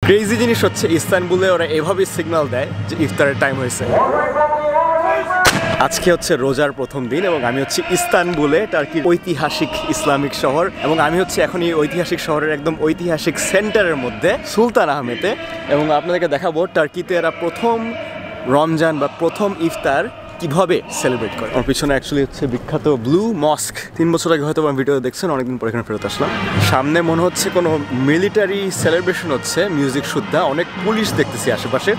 Crazy জিনিস হচ্ছে ইস্তানবুলে ওরা এভাবে সিগন্যাল দেয় যে ইফতারের টাইম হয়েছে। আজকে হচ্ছে রোজার প্রথম দিন এবং আমি হচ্ছে ইস্তানবুলে, টার্কির ঐতিহাসিক ইসলামিক শহর, এবং আমি হচ্ছে এখন এই ঐতিহাসিক শহরের একদম ঐতিহাসিক সেন্টারের মধ্যে সুলতান আহমেদে, এবং আপনাদেরকে দেখাবো টার্কিতে এরা প্রথম রমজান বা প্রথম ইফতার কিভাবে সেলিব্রেট করে। আমার পিছনে অ্যাকচুয়ালি হচ্ছে বিখ্যাত ব্লু মস্ক। 3 বছর আগে হয়তো ভিডিও দেখছেন, অনেকদিন পর এখানে ফেরত আসলাম। সামনে মনে হচ্ছে কোনো মিলিটারি সেলিব্রেশন হচ্ছে, মিউজিক শুদ্ধা, অনেক পুলিশ দেখতেছি আশেপাশে।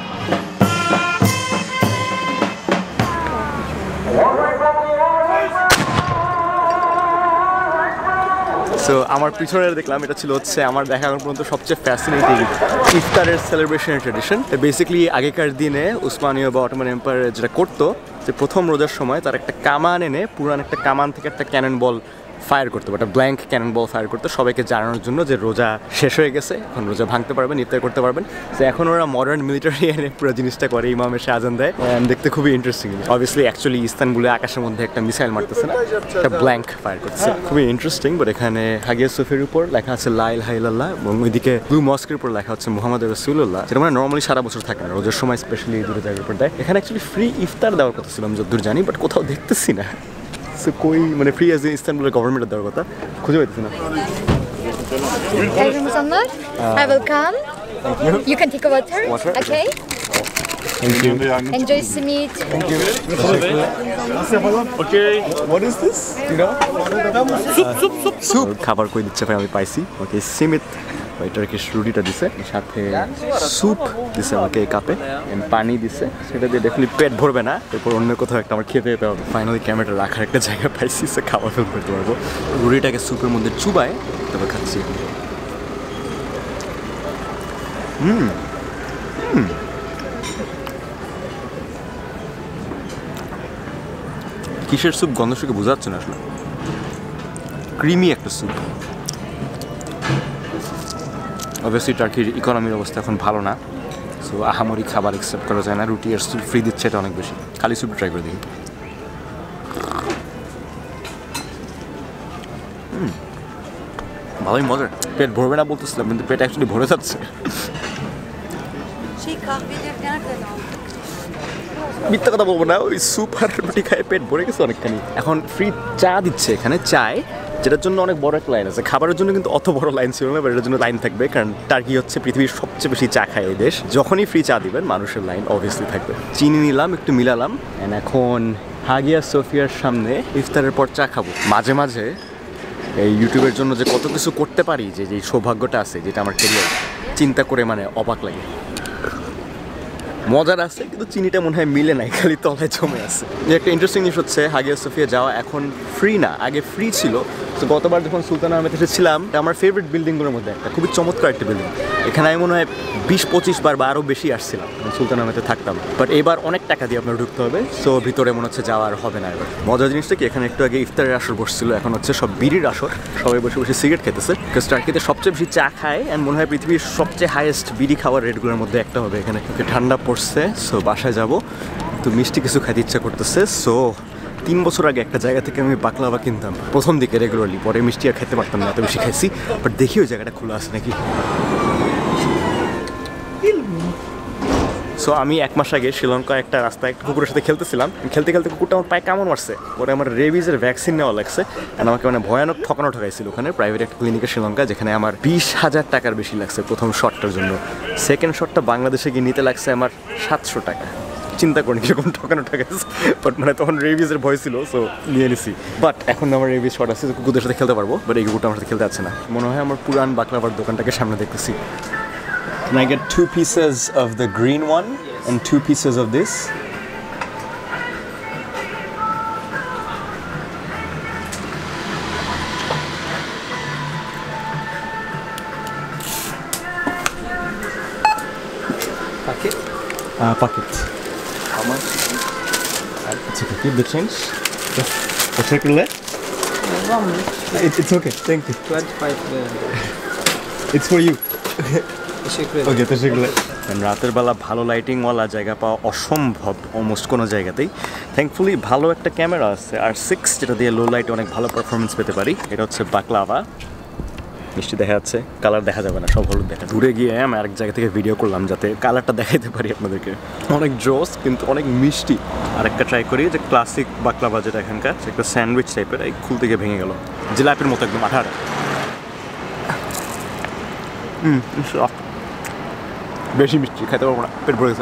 সো আমার পিছনে দেখলাম, এটা ছিল হচ্ছে আমার দেখা এখন পর্যন্ত সবচেয়ে ফ্যাসিনেটিং ইফতারের সেলিব্রেশনের ট্রেডিশন। বেসিক্যালি আগেকার দিনে উসমানীয় বা অটোমান এম্পায়ার যেটা করতো, যে প্রথম রোজার সময় তার একটা কামান এনে, পুরান একটা কামান থেকে একটা ক্যানন বল ফায়ার করতো, একটা ব্ল্যাঙ্ক ক্যানন বল ফায়ার করতো সবাইকে জানানোর জন্য যে রোজা শেষ হয়ে গেছে, এখন রোজা ভাঙতে পারবেন, ইফতার করতে পারবেন। তো এখন ওরা মডার্ন মিলিটারি এনে পুরো জিনিসটা করে, ইমাম এসে আজান দেয়, দেখতে খুবই ইন্টারেস্টিং। অবভিয়াসলি অ্যাকচুয়ালি ইস্তানবুলে আকাশের মধ্যে একটা মিসাইল মারতেছে না, একটা ব্ল্যাঙ্ক ফায়ার করতেছে, খুবই ইন্টারেস্টিং। বাট এখানে হাগিয়া সোফির উপর লেখা আছে লা ইলাহা ইল্লাল্লাহ, এবং ওইদিকে ব্লু মস্কের উপর লেখা হচ্ছে মুহাম্মদ রাসূলুল্লাহ, যেটা মানে নর্মালি সারা বছর থাকে না, রোজার সময় স্পেশালি এই দুটো জায়গার উপর দেয়। এখানে অ্যাকচুয়ালি ফ্রি ইফতার দেওয়ার কথা ছিল আমি যতদূর জানি, বাট কোথাও দেখতেছি না। সো কই মানে ফ্রি অ্যাজ ইস্তানবুলের গভর্নমেন্টের দেওয়ার কথা, খুঁজে পাইতেছি না। I will come. You can take a water. Okay. Thank you. Enjoy simit. Thank you. Okay. What is this? You know? Soup. খাবার কই দিচ্ছে ভাই, আমি পাইছি। ওকে, সিমিত টার্কিশ রুটিটা দিছে, সাথে স্যুপ দিছে আমাকে এই কাপে, পানি দিছে, সেটা দিয়ে ডেফিনেটলি পেট ভরবে না, এরপর অন্য কোথাও একটা আমার খেতে যেতে হবে। ফাইনালি ক্যামেরাটা রাখার একটা জায়গা পাইছি, সে খাওয়া ফেল করতে পারবো। রুটিটাকে স্যুপের মধ্যে চুবায় তারপর খাচ্ছি। কিসের স্যুপ গন্ধ শুকে বোঝা যাচ্ছে না আসলে, ক্রিমি একটা স্যুপ। অবভিয়াসলি টার্কির ইকোনমির অবস্থা এখন ভালো না, সো আহামরি খাবার অ্যাকসেপ্ট করা যায় না। রুটি আর স্যুপ ফ্রি দিচ্ছে, এটা অনেক বেশি। খালি স্যুপ ট্রাই করে দেখি। ভালোই মজার। পেট ভরবে না বলতেছিলাম, কিন্তু পেট অ্যাকচুয়ালি ভরে যাচ্ছে। মিথ্যা কথা বলবো না, ওই স্যুপ আর রুটি খায় পেট ভরে গেছে অনেকখানি। এখন ফ্রি চা দিচ্ছে এখানে, চায়, যেটার জন্য অনেক বড় একটা লাইন আছে। খাবারের জন্য কিন্তু অত বড় লাইন ছিল না, বাট এটার জন্য লাইন থাকবে, কারণ টার্কি হচ্ছে পৃথিবীর সবচেয়ে বেশি চা খায় এই দেশ। যখনই ফ্রি চা দিবেন মানুষের লাইন অবভিয়াসলি থাকবে। চিনি নিলাম, একটু মিলালাম, অ্যান্ড এখন হাগিয়া সোফিয়ার সামনে ইফতারের পর চা খাবো। মাঝে মাঝে এই ইউটিউবের জন্য যে কত কিছু করতে পারি, যে যেই সৌভাগ্যটা আছে, যেটা আমার ক্যারিয়ার, চিন্তা করে মানে অবাক লাগে। মজার আছে, কিন্তু চিনিটা মনে হয় মিলে নাই, খালি তলায় জমে আছে। যে একটা ইন্টারেস্টিং জিনিস হচ্ছে, হাগিয়া সোফিয়া যাওয়া এখন ফ্রি না, আগে ফ্রি ছিল। তো গতবার যখন সুলতান আহমেদ এসেছিলাম, আমার ফেভারিট বিল্ডিংগুলোর মধ্যে একটা, খুবই চমৎকার একটা বিল্ডিং। এখানে আমি মনে হয় 20-25 বার বা আরও বেশি আসছিলাম সুলতান আহমেদে থাকতাম। বাট এবার অনেক টাকা দিয়ে আপনার ঢুকতে হবে, সো ভিতরে মনে হচ্ছে যাওয়ার হবে না এবার। মজার জিনিসটা কি, এখানে একটু আগে ইফতারের আসর বসছিল, এখন হচ্ছে সব বিড়ির আসর, সবাই বসে বসে সিগারেট খেতেছে। বিকজ টার্কিতে সবচেয়ে বেশি চা খায়, অ্যান্ড মনে হয় পৃথিবীর সবচেয়ে হাইয়েস্ট বিড়ি খাওয়ার রেটগুলোর মধ্যে একটা হবে এখানে। ঠান্ডা পড়ছে, সো বাসায় যাবো, তো মিষ্টি কিছু খাইতে ইচ্ছা করতেছে। সো 3 বছর আগে একটা জায়গা থেকে আমি বাকলাভা কিনতাম প্রথম দিকে রেগুলারলি, পরে মিষ্টি আর খেতে পারতাম না, এত বেশি খাইছি। বাট দেখি ওই জায়গাটা খোলা আছে নাকি। সো আমি 1 মাস আগে শ্রীলঙ্কা একটা রাস্তায় একটা কুকুরের সাথে খেলতেছিলাম, খেলতে খেলতে কুকুরটা আমার পায়ে কামড় মারছে, পরে আমার রেবিজের ভ্যাকসিন নেওয়া লাগছে, আর আমাকে মানে ভয়ানক ঠকাইছিল ওখানে প্রাইভেট একটা ক্লিনিকে শ্রীলঙ্কা, যেখানে আমার 20,000 টাকার বেশি লাগছে প্রথম শটটার জন্য। সেকেন্ড শটটা বাংলাদেশে গিয়ে নিতে লাগছে আমার 700 টাকা। চিন্তা করি কিরকম ঠকাইছে, বাট মানে তখন রেবিজের ভয় ছিল, সো নিয়ে নিছি। বাট এখন আমার রেবিজ শট আছে, কুকুরদের সাথে খেলতে পারবো, বাট এই কুকুরটা আমার সাথে খেলতে যাচ্ছে না। মনে হয় আমার পুরান বাকলাভার দোকানটাকে সামনে দেখতেছি। Can I get 2 pieces of the green one and 2 pieces of this? Packet? Packet. How much? It's okay. Keep the change. Teşekkür ederim. It's okay. Thank you. 25 It's for you. ওকে, তেশিকলে। রাতের বেলা ভালো লাইটিংওয়ালা জায়গা পাওয়া অসম্ভব অলমোস্ট কোনো জায়গাতেই। Thankfully ভালো একটা camera আছে R6, যেটা দিয়ে লো লাইটে অনেক ভালো পারফরমেন্স পেতে পারি। এটা হচ্ছে বাকলাভা। মিষ্টি দেখা যাচ্ছে, কালার দেখা যাবে না, সব হলুদ দেখা। দূরে গিয়ে আমি আরেক জায়গা থেকে ভিডিও করলাম যাতে কালারটা দেখাইতে পারি আপনাদেরকে। অনেক জোস কিন্তু অনেক মিষ্টি। আরেকটা ট্রাই করি যে ক্লাসিক বাকলাভা যেটা এখানকার, একটা স্যান্ডউইচ টাইপের, এই খুলতে গিয়ে ভেঙে গেল, জিলাপির মতো একদম আঠা আঠা। বেশি মিষ্টি খাইতে পারবো না, পেট ভরে গেছে।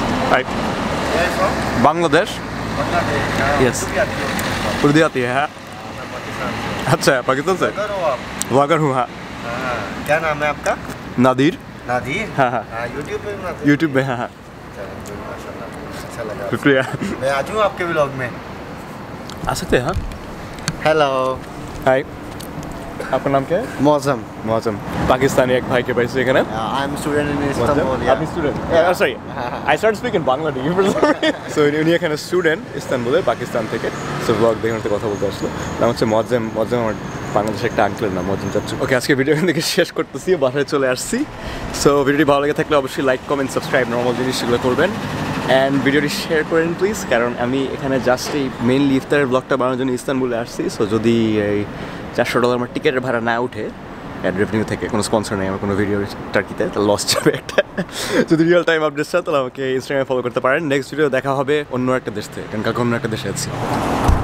বাংলাদেশ, यस उर्दू आती है। अच्छा पाकिस्तान से व्लॉगर हूँ। हाँ, क्या नाम है आपका? नादिर। नादिर? हाँ हाँ, यूट्यूब पे बनाते हैं? यूट्यूब में। हाँ हाँ, चलो, माशाल्लाह, अच्छा लगा। शुक्रिया। मैं आ जाऊँ आपके व्लॉग में? आ सकते हैं। हाँ, हेलो, हाय, आपका नाम क्या है? मौसम। मौसम। पाकिस्तानी एक भाई के पैसे এখানে। I am student in Istanbul. আপনি student? Sorry, I start speaking Bangla due. So উনি এখানে স্টুডেন্ট ইস্তানবুলে, পাকিস্তান থেকে। সো ব্লগ দেখে কথা বলতে আসলো। নাম হচ্ছে মজ্জেম। মজ্জেম আমার বাংলাদেশের একটা আঙ্কেলের নাম, মজ্জেম চাচ্চু। ওকে, আজকে ভিডিও এখান থেকে শেষ করতেছি, বাসায় চলে আসছি। সো ভিডিওটি ভালো লেগে থাকলে অবশ্যই লাইক, কমেন্ট, সাবস্ক্রাইব, নর্মাল জিনিস সেগুলো করবেন। অ্যান্ড ভিডিওটি শেয়ার করেন প্লিজ, কারণ আমি এখানে জাস্ট এই মেইনলি ইফতারের ব্লগটা বানানোর জন্য ইস্তানবুলে আসছি। সো যদি এই $400 আমার টিকিটের ভাড়া না উঠে অ্যাড রেভিনিউ থেকে, কোনো স্পন্সর নেই আমার কোনো ভিডিও টার্কিতে, তাহলে লস যাবে একটা। যদি রিয়েল টাইম আপডেট চান তাহলে আমাকে ইনস্টাগ্রামে ফলো করতে পারেন। নেক্সট ভিডিও দেখা হবে অন্য একটা দেশ থেকে, কারণ কালকে অন্য একটা দেশে আছি।